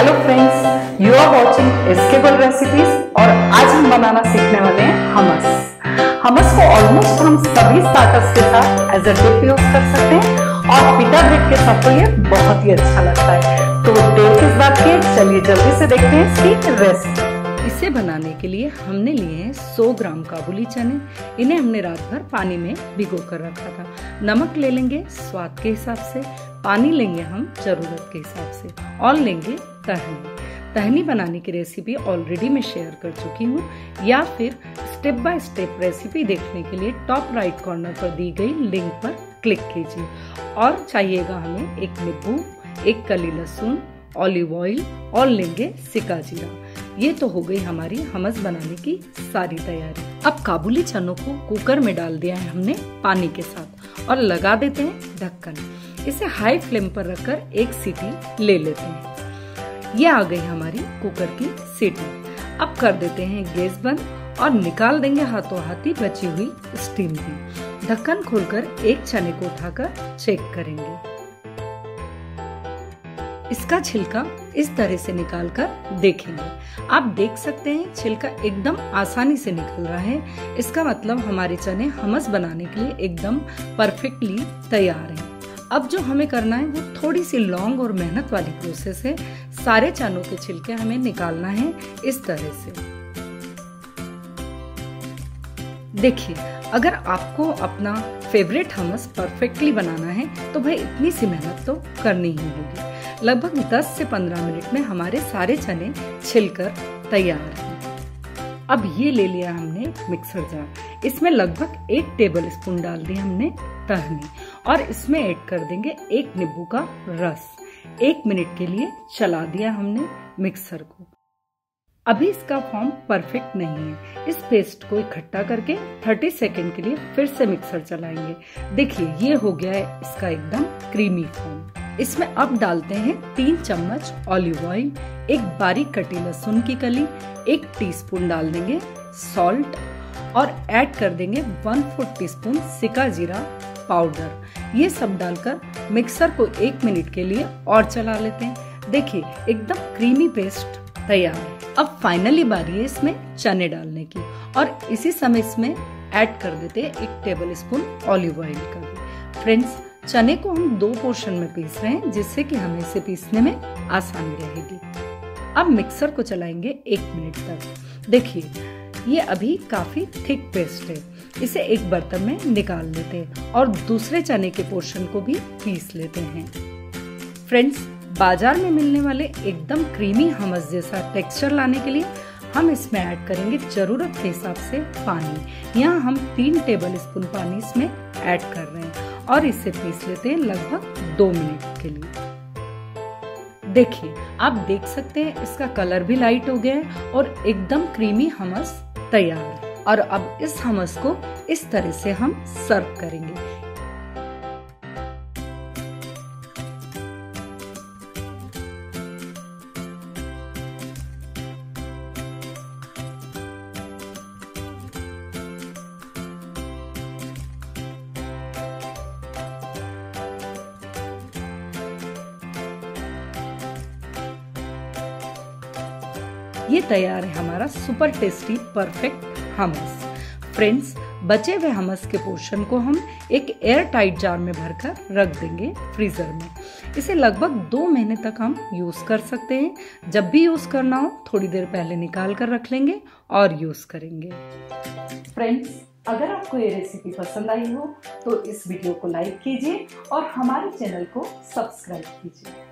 Hello friends, you are watching SK गोल recipes और आज हम बनाना सीखने वाले हैं hummus। hummus को ऑलमोस्ट हम सभी स्टार्टर्स के साथ एज अ डिप यूज कर सकते हैं और पिटा ब्रेड के साथ तो ये बहुत ही अच्छा लगता है। तो देर किस बात की, चलिए जल्दी से देखते हैं इसकी रेसिपी। इसे बनाने के लिए हमने लिए हैं 100 ग्राम काबुली चने। इन्हें हमने रात भर पानी में भिगो कर रखा था। नमक ले लेंगे स्वाद के हिसाब से, पानी लेंगे हम जरूरत के हिसाब से और लेंगे तहनी। तहनी बनाने की रेसिपी ऑलरेडी मैं शेयर कर चुकी हूँ, या फिर स्टेप बाय स्टेप रेसिपी देखने के लिए टॉप राइट कॉर्नर पर दी गई लिंक पर क्लिक कीजिए। और चाहिएगा हमें एक नींबू, एक कली लहसुन, ऑलिव ऑयल और लेंगे सिका जीरा। ये तो हो गई हमारी हमस बनाने की सारी तैयारी। अब काबुली चनों को कुकर में डाल दिया है हमने पानी के साथ और लगा देते हैं ढक्कन। इसे हाई फ्लेम पर रखकर एक सीटी ले लेते हैं। ये आ गई हमारी कुकर की सीटी। अब कर देते हैं गैस बंद और निकाल देंगे हाथों हाथी बची हुई स्टीम भी। ढक्कन खोलकर एक चने को उठाकर चेक करेंगे। इसका छिलका इस तरह से निकालकर देखेंगे। आप देख सकते हैं छिलका एकदम आसानी से निकल रहा है। इसका मतलब हमारे चने हमस बनाने के लिए एकदम परफेक्टली तैयार हैं। अब जो हमें करना है वो थोड़ी सी लॉन्ग और मेहनत वाली प्रोसेस है। सारे चनों के छिलके हमें निकालना है इस तरह से। देखिए, अगर आपको अपना फेवरेट हमस परफेक्टली बनाना है तो भाई इतनी सी मेहनत तो करनी ही होगी। लगभग 10 से 15 मिनट में हमारे सारे चने छिलकर तैयार हैं। अब ये ले लिया हमने मिक्सर जार। इसमें लगभग 1 टेबल स्पून डाल दी हमने तहनी और इसमें ऐड कर देंगे 1 नींबू का रस। 1 मिनट के लिए चला दिया हमने मिक्सर को। अभी इसका फॉर्म परफेक्ट नहीं है। इस पेस्ट को इकट्ठा करके 30 सेकेंड के लिए फिर से मिक्सर चलाएंगे। देखिए, ये हो गया है इसका एकदम क्रीमी फॉर्म। इसमें अब डालते हैं 3 चम्मच ऑलिव ऑयल, एक बारीक कटी लहसुन की कली, 1 टीस्पून डाल देंगे सॉल्ट और ऐड कर देंगे 1/4 टीस्पून सिका जीरा पाउडर। ये सब डालकर मिक्सर को 1 मिनट के लिए और चला लेते हैं। देखिए, एकदम क्रीमी पेस्ट तैयार है। अब फाइनली बारी है इसमें चने डालने की और इसी समय इसमें ऐड कर देते हैं 1 टेबल स्पून ऑलिव ऑयल का भी। फ्रेंड्स, चने को हम 2 पोर्शन में पीस रहे हैं जिससे कि हमें इसे पीसने में आसानी रहेगी। अब मिक्सर को चलाएंगे 1 मिनट तक। देखिए, ये अभी काफी थिक पेस्ट है। इसे एक बर्तन में निकाल लेते हैं और दूसरे चने के पोर्शन को भी पीस लेते हैं। फ्रेंड्स, बाजार में मिलने वाले एकदम क्रीमी हमस जैसा टेक्सचर लाने के लिए हम इसमें ऐड करेंगे जरूरत के हिसाब से पानी। यहाँ हम 3 टेबल स्पून पानी इसमें ऐड कर रहे हैं और इसे पीस लेते हैं लगभग 2 मिनट के लिए। देखिए, आप देख सकते हैं इसका कलर भी लाइट हो गया है और एकदम क्रीमी हमस तैयार है। और अब इस हमस को इस तरह से हम सर्व करेंगे। ये तैयार है हमारा super tasty perfect hummus. Friends, बचे हुए हमस के पोर्शन को हम एक एयर टाइट जार में भरकर रख देंगे फ्रीजर में। इसे लगभग 2 महीने तक हम यूज कर सकते हैं। जब भी यूज करना हो थोड़ी देर पहले निकाल कर रख लेंगे और यूज करेंगे। फ्रेंड्स, अगर आपको ये रेसिपी पसंद आई हो तो इस वीडियो को लाइक कीजिए और हमारे चैनल को सब्सक्राइब कीजिए।